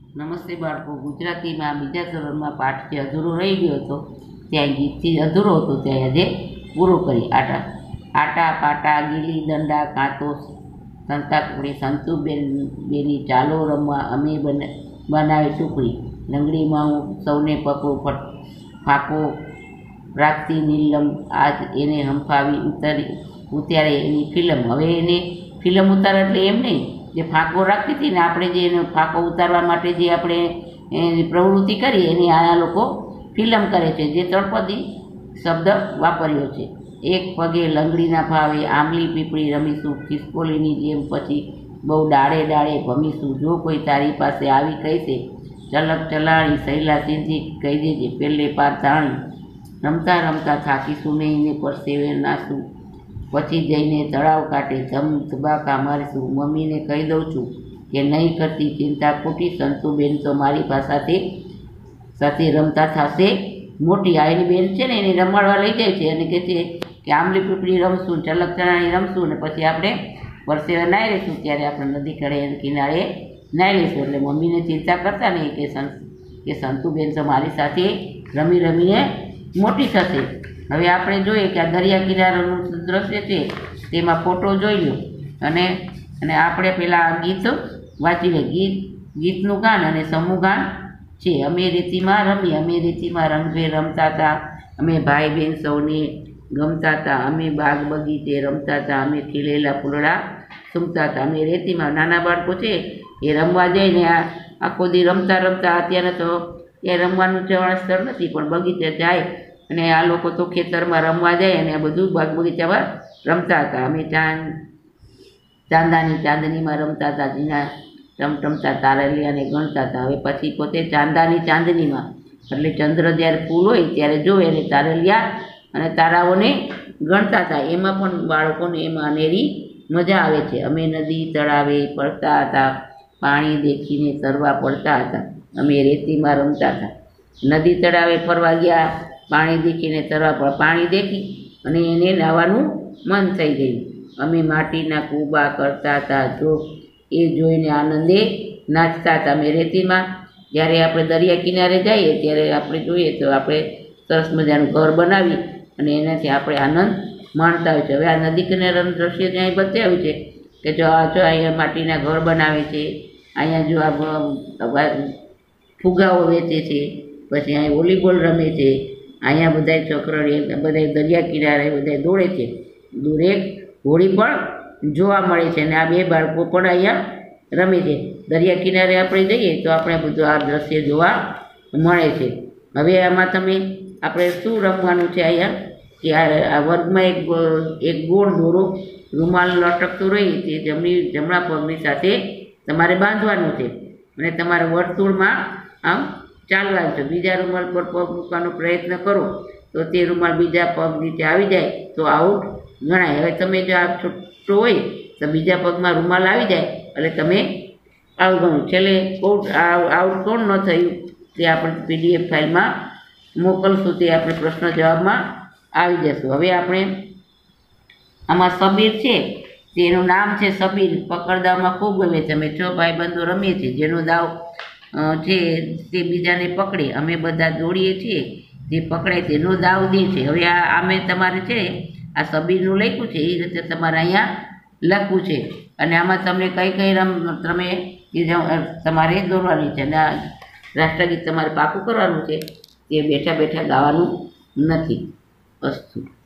નમસ્તે બાળકો, ગુજરાતીમાં બીજા ધોરણમાં પાઠ જે અધૂરો રહી ગયો હતો ત્યાં ગીતથી અધૂરો હતો ત્યાં આજે પૂરો કરી. આટા પાટા ગીલી દંડા કાંતો સંતાકુડી સંતુબેન બેની ચાલો રમવા અમે બનાવી ટુકડી લંગડીમાં હું સૌને પકડું ફાંકો રાખતી નીલમ આજ એને હંફાવી ઉતારે એની ફિલ્મ. હવે એને ફિલ્મ ઉતારે એટલે એમ નહીં, જે ફાંકો રાખતી હતી ને આપણે જે એનો ફાંકો ઉતારવા માટે જે આપણે પ્રવૃત્તિ કરી એની આ લોકો ફિલ્મ કરે છે, જે તળપદી શબ્દ વાપર્યો છે. એક પગે લંગડીના ભાવે આંબલી પીપળી રમીશું ખિસકોલીની જેમ, પછી બહુ ડાળે ડાળે ભમીશું. જો કોઈ તારી પાસે આવી કહેશે ચલક ચલાણી સહેલા સીધી કહી દેજે પેલે પાર તાણી. રમતા રમતા થાકીશું નહીં ને પરસેવે નાશું, પછી જઈને તળાવ કાંઠે ધમ ધબાકા મારીશું. મમ્મીને કહી દઉં છું કે નહીં કરતી ચિંતા ખોટી, સંતુબેન તો મારી સાથે રમતા થશે મોટી. આ એની બેન છે ને એને રમાડવા લઈ જાય છે અને કહે છે કે આંબલી પીપળી રમશું, ચલક ચલાણી રમશું ને પછી આપણે પરસેવે નાહી લઈશું, ત્યારે આપણે નદી કિનારે નાહી લઈશું. એટલે મમ્મીને ચિંતા કરતા નહીં કે સંતુબેન તો મારી સાથે રમી રમીને મોટી થશે. હવે આપણે જોઈએ કે આ દરિયા કિનારાનું દ્રશ્ય છે, તેમાં ફોટો જોઈ લો અને આપણે પેલા ગીત વાંચી લે. ગીતનું ગાન અને સમૂહ ગાન છે. અમે રેતીમાં રમી, અમે રેતીમાં રંગભેર રમતા હતા, અમે ભાઈ બહેન સૌને ગમતા હતા, અમે બાગ બગીચે રમતા હતા, અમે ખીલેલા ફૂલડા સૂમતા હતા. અમે રેતીમાં, નાના બાળકો છે એ રમવા જઈને આખો દી રમતા રમતા, અત્યારે તો એ રમવાનું જવાણ સ્થળ નથી પણ બગીચે જાય અને આ લોકો તો ખેતરમાં રમવા જાય અને આ બધું બાગ બગીચામાં રમતા હતા. અમે ચાંદનીમાં રમતા હતા, જીના ટમટમતા તારલિયાને ગણતા હતા. હવે પછી પોતે ચાંદનીમાં એટલે ચંદ્ર જ્યારે ફૂલ હોય ત્યારે જોવે અને તારલિયા અને તારાઓને ગણતા હતા. એમાં પણ બાળકોને એમાં અનેરી મજા આવે છે. અમે નદી તળાવે પડતા હતા, પાણી દેખીને તરવા પડતા હતા. અમે રેતીમાં રમતા હતા, નદી તળાવે ફરવા ગયા, પાણી દેખીને તરવા પાણી દેખી અને એને નાહવાનું મન થઈ ગયું. અમે માટીના કૂબા કરતા હતા, એ જોઈને આનંદે નાચતા હતા. અમે રેતીમાં જ્યારે આપણે દરિયા કિનારે જઈએ ત્યારે આપણે જોઈએ તો આપણે સરસ મજાનું ઘર બનાવી અને એનાથી આપણે આનંદ માણતા હોય છે. હવે આ નદી કિનારાનું દ્રશ્ય ત્યાં બતાવ્યું છે કે જો અહીંયા માટીના ઘર બનાવે છે, અહીંયા જો આ ફુગાઓ વેચે છે, પછી અહીં વોલીબોલ રમે છે, અહીંયા બધા છોકરાઓ બધા દરિયા કિનારે બધા દોડે છે. દૂરેક હોળી પણ જોવા મળે છે અને આ બે બાળકો પણ અહીંયા રમે છે. દરિયા કિનારે આપણે જઈએ તો આપણે બધું આ દ્રશ્ય જોવા મળે છે. હવે આમાં આપણે શું રમવાનું છે અહીંયા કે આ વર્ગમાં એક ગોળ દોરો રૂમાલ લટકતું રહી તે જમણા પગની સાથે તમારે બાંધવાનું છે અને તમારે વર્તુળમાં આમ ચાલવાનું છે. બીજા રૂમાલ પર પગ મૂકવાનો પ્રયત્ન કરો તો તે રૂમાલ બીજા પગ નીચે આવી જાય તો આઉટ ગણાય. હવે તમે જો આ છૂટો હોય તો બીજા પગમાં રૂમાલ આવી જાય એટલે તમે આઉટ ગણો. છેલ્લે આઉટ કોણ ન થયું તે આપણે PDF ફાઇલમાં મોકલશું, તે આપણે પ્રશ્ન જવાબમાં આવી જશું. હવે આપણે આમાં સબીર છે, તેનું નામ છે સબીર. પકડદાવમાં ખૂબ ગમે છે. અમે 6 ભાઈબંધો રમીએ છીએ, જેનો દાવ છે તે બીજાને પકડે, અમે બધા દોડીએ છીએ, જે પકડે તેનો દાવ દે છે. હવે આમે તમારે છે આ સબીરનું લખ્યું છે એ રીતે તમારે અહીંયા લખવું છે અને આમાં તમને કઈ તમે તમારે દોરવાની છે અને આ રાષ્ટ્રગીત તમારે પાકું કરવાનું છે, તે બેઠા બેઠા ગાવાનું નથી. અસ્તુ.